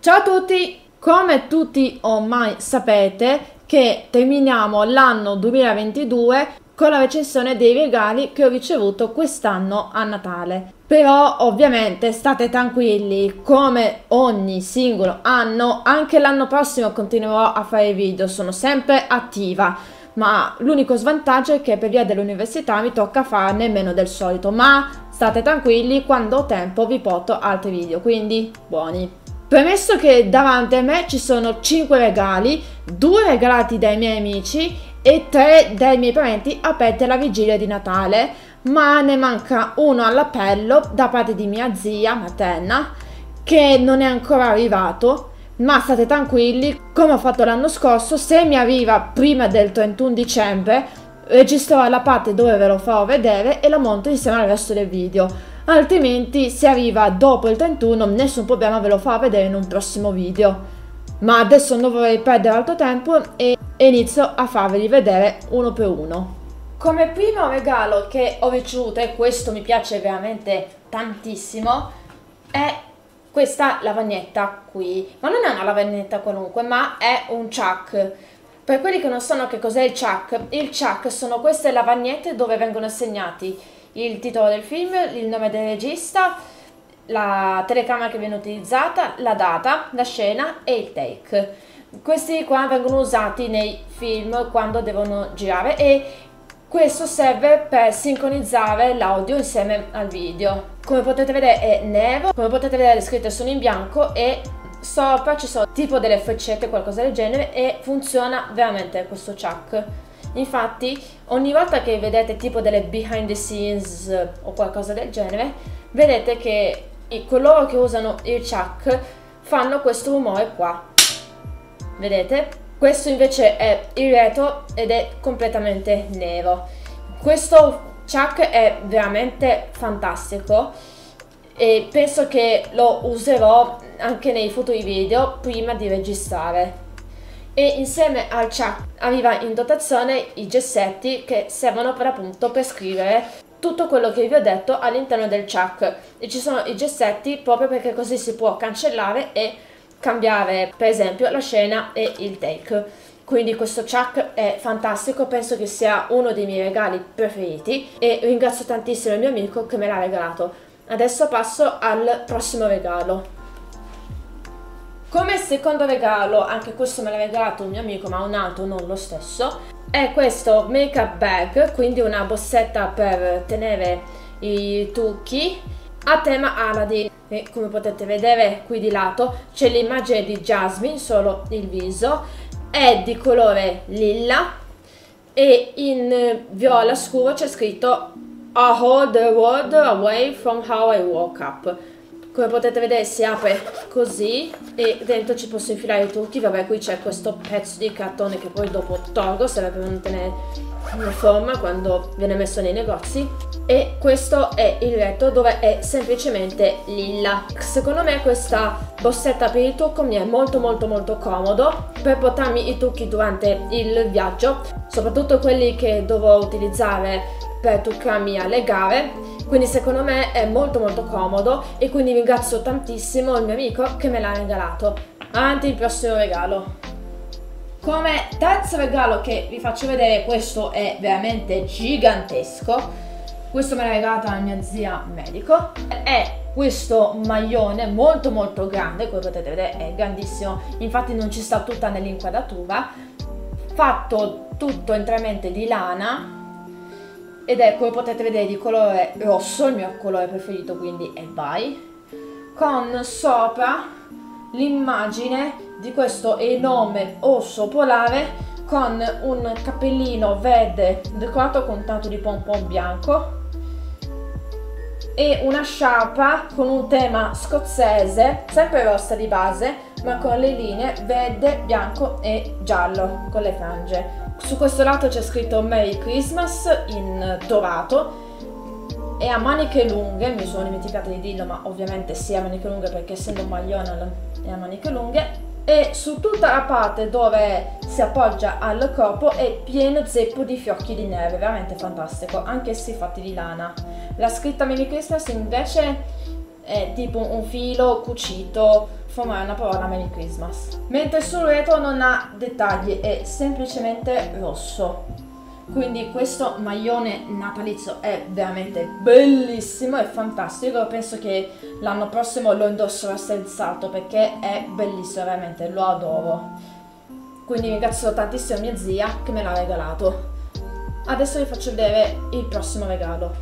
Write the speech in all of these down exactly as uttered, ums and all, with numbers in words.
Ciao a tutti! Come tutti ormai sapete che terminiamo l'anno duemilaventidue con la recensione dei regali che ho ricevuto quest'anno a Natale. Però ovviamente state tranquilli, come ogni singolo anno, anche l'anno prossimo continuerò a fare video, sono sempre attiva. Ma l'unico svantaggio è che per via dell'università mi tocca farne meno del solito, ma state tranquilli, quando ho tempo vi porto altri video, quindi buoni. Premesso che davanti a me ci sono cinque regali, due regalati dai miei amici e tre dai miei parenti aperti alla vigilia di Natale, ma ne manca uno all'appello da parte di mia zia materna che non è ancora arrivato, ma state tranquilli, come ho fatto l'anno scorso, se mi arriva prima del trentuno dicembre registrerò la parte dove ve lo farò vedere e la monto insieme al resto del video. Altrimenti se arriva dopo il trentuno nessun problema, ve lo farò vedere in un prossimo video. Ma adesso non vorrei perdere altro tempo e inizio a farveli vedere uno per uno. Come primo regalo che ho ricevuto, e questo mi piace veramente tantissimo, è questa lavagnetta qui. Ma non è una lavagnetta qualunque, ma è un chuck. Per quelli che non sanno che cos'è il chuck, il chuck sono queste lavagnette dove vengono segnati il titolo del film, il nome del regista, la telecamera che viene utilizzata, la data, la scena e il take. Questi qua vengono usati nei film quando devono girare e questo serve per sincronizzare l'audio insieme al video. Come potete vedere è nero, come potete vedere le scritte sono in bianco e sopra ci sono tipo delle freccette, qualcosa del genere, e funziona veramente questo chuck. Infatti ogni volta che vedete tipo delle behind the scenes o qualcosa del genere, vedete che coloro che usano il chuck fanno questo rumore qua, vedete? Questo invece è il retro ed è completamente nero. Questo chuck è veramente fantastico e penso che lo userò anche nei futuri video prima di registrare. E insieme al chuck arriva in dotazione i gessetti che servono per appunto per scrivere tutto quello che vi ho detto all'interno del chuck, e ci sono i gessetti proprio perché così si può cancellare e cambiare per esempio la scena e il take. Quindi questo chuck è fantastico, penso che sia uno dei miei regali preferiti e ringrazio tantissimo il mio amico che me l'ha regalato. Adesso passo al prossimo regalo. Come secondo regalo, anche questo me l'ha regalato un mio amico ma un altro, non lo stesso, è questo make-up bag, quindi una borsetta per tenere i trucchi a tema Aladdin. E come potete vedere qui di lato c'è l'immagine di Jasmine, solo il viso, è di colore lilla e in viola scuro c'è scritto I hold the world away from how I woke up. Come potete vedere si apre così e dentro ci posso infilare i trucchi. Vabbè, qui c'è questo pezzo di cartone che poi dopo tolgo, serve per mantenere una forma quando viene messo nei negozi. E questo è il retro dove è semplicemente lilla. Secondo me questa borsetta per il trucco mi è molto molto molto comodo per portarmi i trucchi durante il viaggio, soprattutto quelli che dovrò utilizzare per truccarmi alle gare. Quindi secondo me è molto molto comodo e quindi ringrazio tantissimo il mio amico che me l'ha regalato. Avanti il prossimo regalo. Come terzo regalo che vi faccio vedere, questo è veramente gigantesco. Questo me l'ha regalato la mia zia medico. È questo maglione molto molto grande, come potete vedere è grandissimo, infatti non ci sta tutta nell'inquadratura, fatto tutto interamente di lana ed è, come potete vedere, di colore rosso, il mio colore preferito, quindi è vai, con sopra l'immagine di questo enorme orso polare con un cappellino verde decorato con tanto di pompon bianco e una sciarpa con un tema scozzese, sempre rossa di base, ma con le linee verde, bianco e giallo con le frange. Su questo lato c'è scritto Merry Christmas in dorato e a maniche lunghe, mi sono dimenticata di dirlo, ma ovviamente sì, a maniche lunghe perché essendo un maglione è a maniche lunghe. E su tutta la parte dove si appoggia al corpo è pieno zeppo di fiocchi di neve, veramente fantastico, anche se fatti di lana. La scritta Merry Christmas invece è tipo un filo cucito, formare una parola Merry Christmas. Mentre sul retro non ha dettagli, è semplicemente rosso. Quindi questo maglione natalizio è veramente bellissimo, è fantastico. Penso che l'anno prossimo lo indosserò sensato perché è bellissimo, veramente lo adoro. Quindi ringrazio tantissimo mia zia che me l'ha regalato. Adesso vi faccio vedere il prossimo regalo.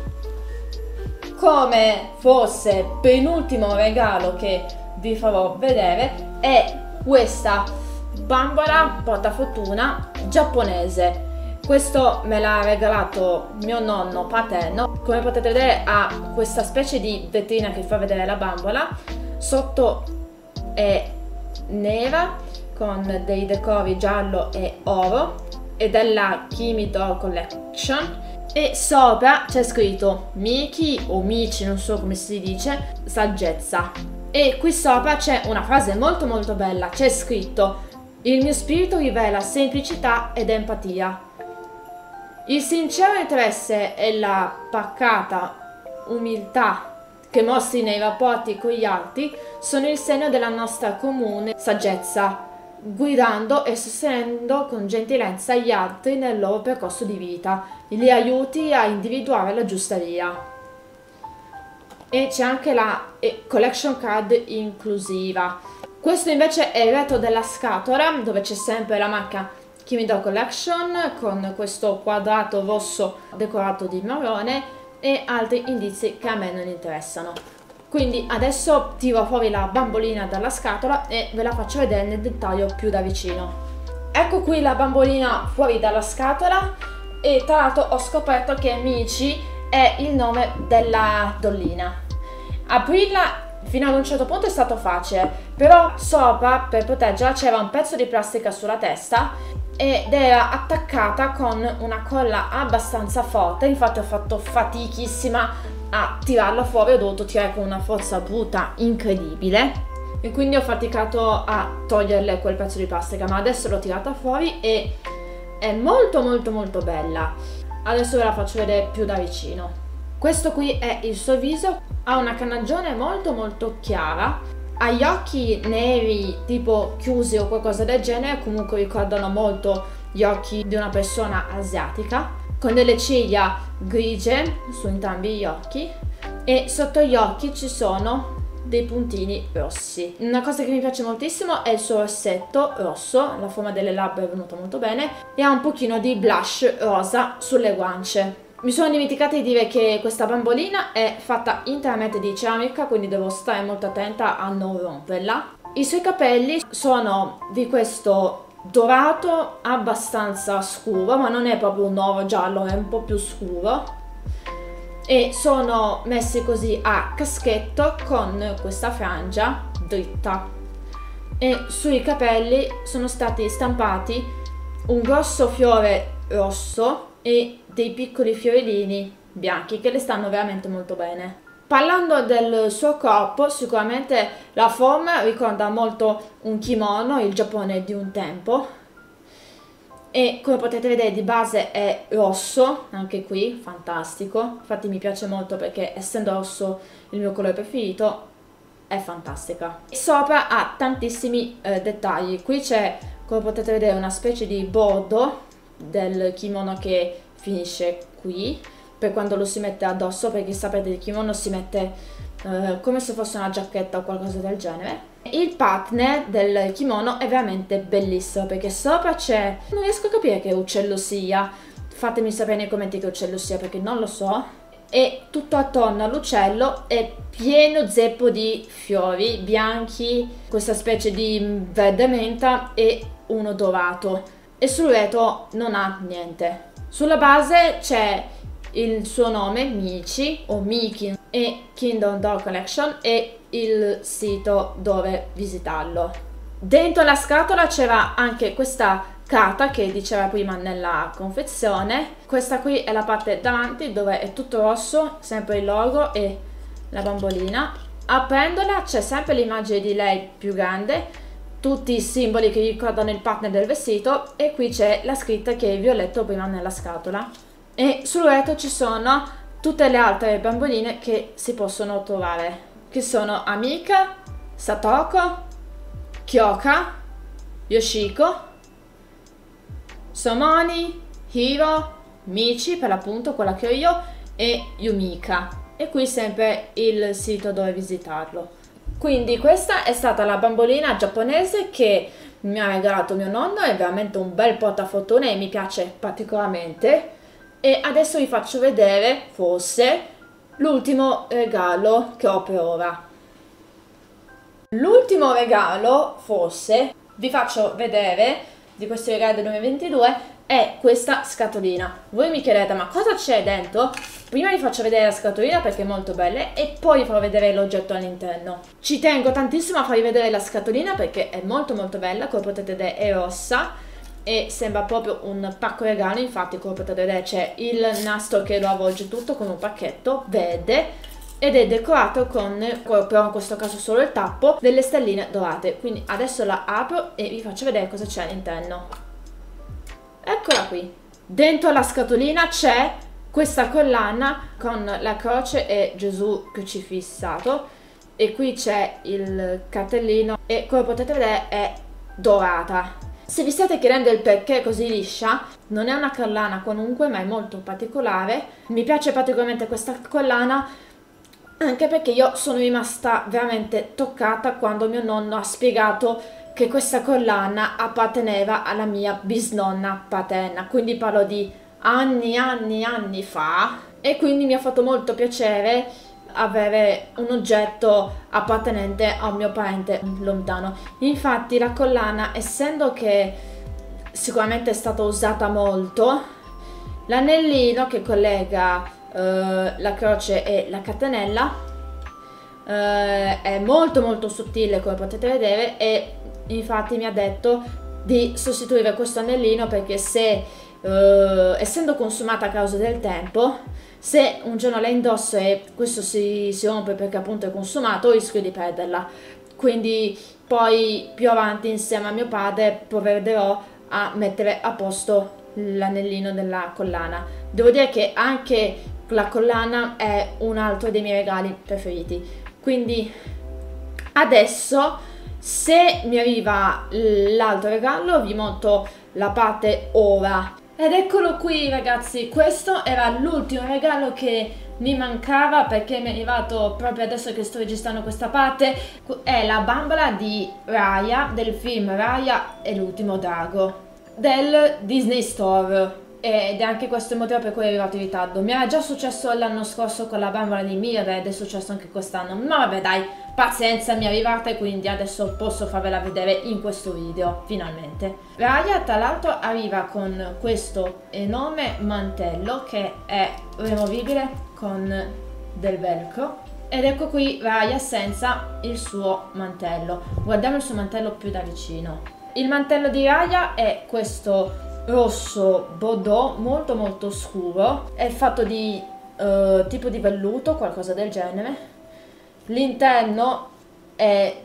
Come forse penultimo regalo che vi farò vedere è questa bambola portafortuna giapponese. Questo me l'ha regalato mio nonno paterno. Come potete vedere ha questa specie di vetrina che fa vedere la bambola. Sotto è nera con dei decori giallo e oro ed è la Kimi Doll Collection. E sopra c'è scritto Miki o Michi, non so come si dice, saggezza. E qui sopra c'è una frase molto molto bella, c'è scritto: il mio spirito rivela semplicità ed empatia. Il sincero interesse e la pacata umiltà che mostri nei rapporti con gli altri sono il segno della nostra comune saggezza, guidando e sostenendo con gentilezza gli altri nel loro percorso di vita, li aiuti a individuare la giusta via. E c'è anche la collection card inclusiva. Questo invece è il retro della scatola, dove c'è sempre la marca Kimi Doll Collection con questo quadrato rosso decorato di marrone e altri indizi che a me non interessano. Quindi adesso tiro fuori la bambolina dalla scatola e ve la faccio vedere nel dettaglio più da vicino. Ecco qui la bambolina fuori dalla scatola e tra l'altro ho scoperto che Michi è il nome della dollina. Aprirla fino ad un certo punto è stato facile, però sopra per proteggerla c'era un pezzo di plastica sulla testa ed era attaccata con una colla abbastanza forte. Infatti ho fatto fatichissima a tirarla fuori, ho dovuto tirare con una forza bruta incredibile e quindi ho faticato a toglierle quel pezzo di plastica, ma adesso l'ho tirata fuori e è molto molto molto bella. Adesso ve la faccio vedere più da vicino. Questo qui è il suo viso, ha una carnagione molto molto chiara, ha gli occhi neri tipo chiusi o qualcosa del genere, comunque ricordano molto gli occhi di una persona asiatica, con delle ciglia grigie su entrambi gli occhi e sotto gli occhi ci sono dei puntini rossi. Una cosa che mi piace moltissimo è il suo rossetto rosso, la forma delle labbra è venuta molto bene e ha un pochino di blush rosa sulle guance. Mi sono dimenticata di dire che questa bambolina è fatta interamente di ceramica, quindi devo stare molto attenta a non romperla. I suoi capelli sono di questo dorato abbastanza scuro, ma non è proprio un oro giallo, è un po' più scuro. E sono messi così a caschetto con questa frangia dritta. E sui capelli sono stati stampati un grosso fiore rosso e dei piccoli fiorellini bianchi che le stanno veramente molto bene. Parlando del suo corpo, sicuramente la forma ricorda molto un kimono, il Giappone di un tempo, e come potete vedere di base è rosso, anche qui fantastico, infatti mi piace molto perché essendo rosso il mio colore preferito è fantastica. E sopra ha tantissimi eh, dettagli, qui c'è come potete vedere una specie di bordo del kimono che finisce qui per quando lo si mette addosso, perché sapete il kimono si mette eh, come se fosse una giacchetta o qualcosa del genere. Il partner del kimono è veramente bellissimo perché sopra c'è, non riesco a capire che uccello sia, fatemi sapere nei commenti che uccello sia perché non lo so, e tutto attorno all'uccello è pieno zeppo di fiori bianchi, questa specie di verde menta e uno dorato, e sul retro non ha niente. Sulla base c'è il suo nome, Michi o Miki, e Kingdom Doll Collection e il sito dove visitarlo. Dentro la scatola c'era anche questa carta che diceva prima nella confezione. Questa qui è la parte davanti dove è tutto rosso, sempre il logo e la bambolina. Aprendola c'è sempre l'immagine di lei più grande, tutti i simboli che ricordano il partner del vestito, e qui c'è la scritta che vi ho letto prima nella scatola. E sul retro ci sono tutte le altre bamboline che si possono trovare. che sono Amika, Satoko, Kyoka, Yoshiko, Somoni, Hiro, Michi, per l'appunto quella che ho io, e Yumika. E qui sempre il sito dove visitarlo. Quindi questa è stata la bambolina giapponese che mi ha regalato mio nonno, è veramente un bel portafortuna e mi piace particolarmente. E adesso vi faccio vedere, forse, l'ultimo regalo che ho per ora. L'ultimo regalo, forse, vi faccio vedere di questi regali del duemilaventidue è questa scatolina. Voi mi chiedete ma cosa c'è dentro? Prima vi faccio vedere la scatolina perché è molto bella e poi vi farò vedere l'oggetto all'interno. Ci tengo tantissimo a farvi vedere la scatolina perché è molto molto bella, come potete vedere è rossa e sembra proprio un pacco regalo. Infatti come potete vedere c'è il nastro che lo avvolge tutto con un pacchetto verde ed è decorato con, però in questo caso solo il tappo, delle stelline dorate. Quindi adesso la apro e vi faccio vedere cosa c'è all'interno. Eccola qui. Dentro la scatolina c'è questa collana con la croce e Gesù crocifissato e qui c'è il cartellino e come potete vedere è dorata. Se vi state chiedendo il perché è così liscia, non è una collana qualunque ma è molto particolare. Mi piace particolarmente questa collana anche perché io sono rimasta veramente toccata quando mio nonno ha spiegato che questa collana apparteneva alla mia bisnonna paterna, quindi parlo di anni, anni, anni fa, e quindi mi ha fatto molto piacere avere un oggetto appartenente a un mio parente lontano. Infatti la collana, essendo che sicuramente è stata usata molto, l'anellino che collega uh, la croce e la catenella uh, è molto molto sottile, come potete vedere, e infatti mi ha detto di sostituire questo anellino perché se uh, essendo consumata a causa del tempo, se un giorno la indosso e questo si, si rompe perché appunto è consumato, rischio di perderla. Quindi poi più avanti insieme a mio padre provvederò a mettere a posto l'anellino della collana. Devo dire che anche la collana è un altro dei miei regali preferiti. Quindi adesso, se mi arriva l'altro regalo, vi monto la parte ora. Ed eccolo qui ragazzi, questo era l'ultimo regalo che mi mancava perché mi è arrivato proprio adesso che sto registrando questa parte. È la bambola di Raya, del film Raya e l'ultimo drago, del Disney Store. Ed è anche questo il motivo per cui è arrivato in ritardo. Mi era già successo l'anno scorso con la bambola di Mira ed è successo anche quest'anno. Ma vabbè dai, pazienza, mi è arrivata e quindi adesso posso farvela vedere in questo video, finalmente. Raya tra l'altro arriva con questo enorme mantello che è rimovibile con del velcro. Ed ecco qui Raya senza il suo mantello. Guardiamo il suo mantello più da vicino. Il mantello di Raya è questo rosso bordeaux molto molto scuro, è fatto di uh, tipo di velluto, qualcosa del genere. L'interno è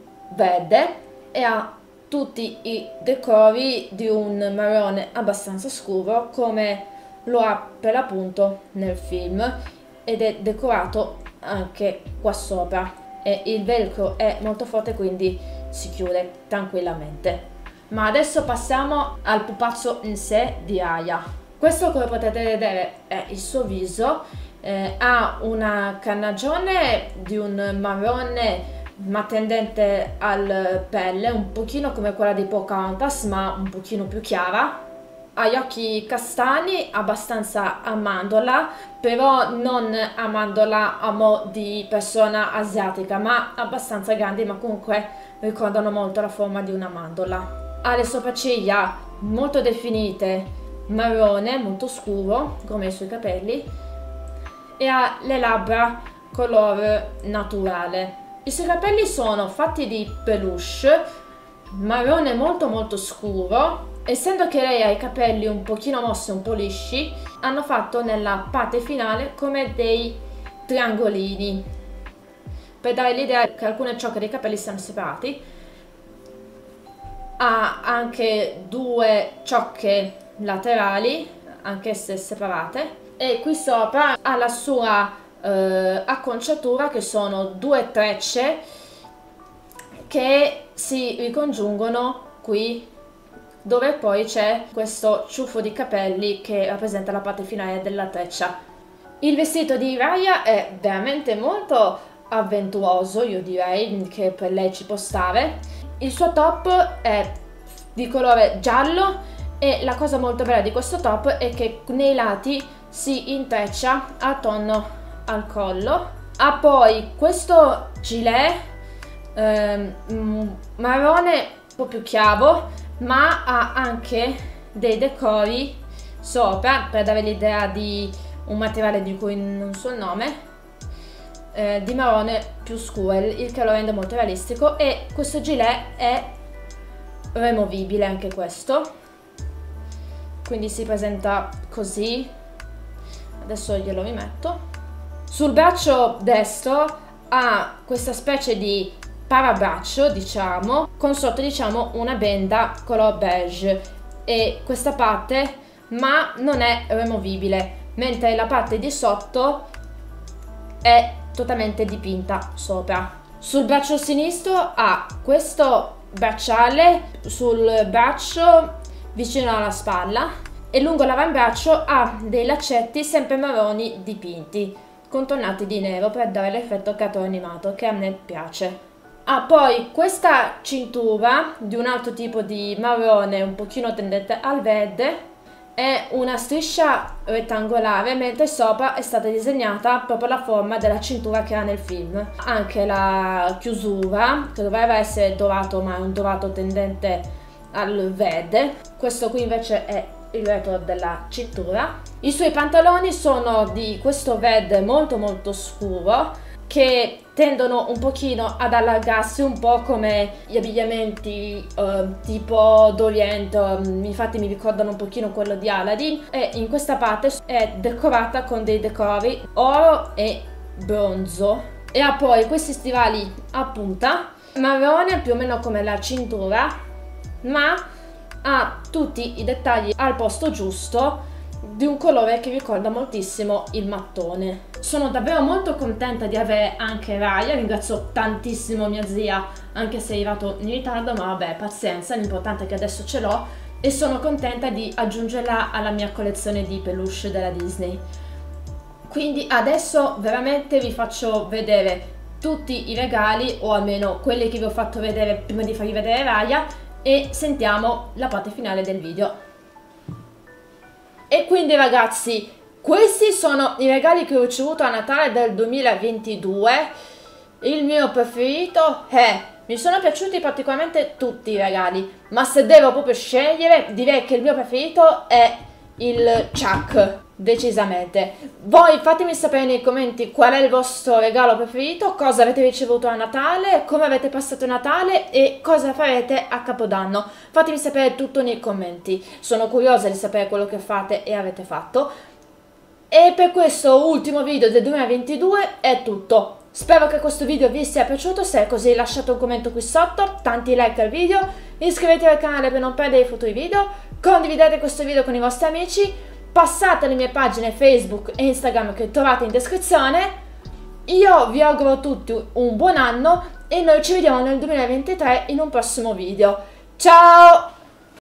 verde e ha tutti i decori di un marrone abbastanza scuro come lo ha per l'appunto nel film, ed è decorato anche qua sopra e il velcro è molto forte quindi si chiude tranquillamente. Ma adesso passiamo al pupazzo in sé di Raya. Questo, come potete vedere, è il suo viso. Eh, ha una carnagione di un marrone ma tendente al pelle, un pochino come quella di Pocahontas ma un pochino più chiara. Ha gli occhi castani, abbastanza a mandorla, però non a mandorla a mo' di persona asiatica, ma abbastanza grandi, ma comunque ricordano molto la forma di una mandorla. Ha le sopracciglia molto definite, marrone, molto scuro, come i suoi capelli, e ha le labbra color naturale. I suoi capelli sono fatti di peluche, marrone molto molto scuro. Essendo che lei ha i capelli un pochino mossi, un po' lisci, hanno fatto nella parte finale come dei triangolini, per dare l'idea che alcune ciocche dei capelli siano separati. Ha anche due ciocche laterali, anch'esse separate, e qui sopra ha la sua eh, acconciatura, che sono due trecce che si ricongiungono qui, dove poi c'è questo ciuffo di capelli che rappresenta la parte finale della treccia. Il vestito di Raya è veramente molto avventuroso, io direi che per lei ci può stare. Il suo top è di colore giallo e la cosa molto bella di questo top è che nei lati si intreccia attorno al collo. Ha poi questo gilet ehm, marrone un po' più chiaro, ma ha anche dei decori sopra per dare l'idea di un materiale di cui non so il nome, eh, di marrone più scuro, il che lo rende molto realistico. E questo gilet è removibile anche questo, quindi si presenta così. Adesso glielo rimetto. Sul braccio destro ha questa specie di parabraccio, diciamo, con sotto, diciamo, una benda color beige, e questa parte, ma non è removibile, mentre la parte di sotto è totalmente dipinta sopra. Sul braccio sinistro ha questo bracciale sul braccio vicino alla spalla, e lungo l'avambraccio ha dei laccetti sempre marroni dipinti, contornati di nero per dare l'effetto cartone animato, che a me piace. Ha poi questa cintura di un altro tipo di marrone un pochino tendente al verde, è una striscia rettangolare, mentre sopra è stata disegnata proprio la forma della cintura che ha nel film. Anche la chiusura, che dovrebbe essere dorato, ma è un dorato tendente al verde. Questo qui invece è il retro della cintura. I suoi pantaloni sono di questo verde molto molto scuro, che tendono un pochino ad allargarsi, un po' come gli abbigliamenti eh, tipo d'Oriente, infatti mi ricordano un pochino quello di Aladdin. E in questa parte è decorata con dei decori oro e bronzo, e ha poi questi stivali a punta marrone più o meno come la cintura, ma ha tutti i dettagli al posto giusto, di un colore che ricorda moltissimo il mattone. Sono davvero molto contenta di avere anche Raya, ringrazio tantissimo mia zia, anche se è arrivato in ritardo, ma vabbè, pazienza, l'importante è che adesso ce l'ho, e sono contenta di aggiungerla alla mia collezione di peluche della Disney. Quindi adesso veramente vi faccio vedere tutti i regali, o almeno quelli che vi ho fatto vedere prima di farvi vedere Raya, e sentiamo la parte finale del video. E quindi ragazzi, questi sono i regali che ho ricevuto a Natale del duemilaventidue. Il mio preferito è... mi sono piaciuti particolarmente tutti i regali, ma se devo proprio scegliere, direi che il mio preferito è il Chuck, decisamente. Voi fatemi sapere nei commenti qual è il vostro regalo preferito, cosa avete ricevuto a Natale, come avete passato Natale e cosa farete a Capodanno. Fatemi sapere tutto nei commenti, sono curiosa di sapere quello che fate e avete fatto. E per questo ultimo video del duemilaventidue è tutto. Spero che questo video vi sia piaciuto, se è così lasciate un commento qui sotto, tanti like al video, iscrivetevi al canale per non perdere i futuri video, condividete questo video con i vostri amici, passate alle mie pagine Facebook e Instagram che trovate in descrizione. Io vi auguro a tutti un buon anno e noi ci vediamo nel duemilaventitré in un prossimo video. Ciao!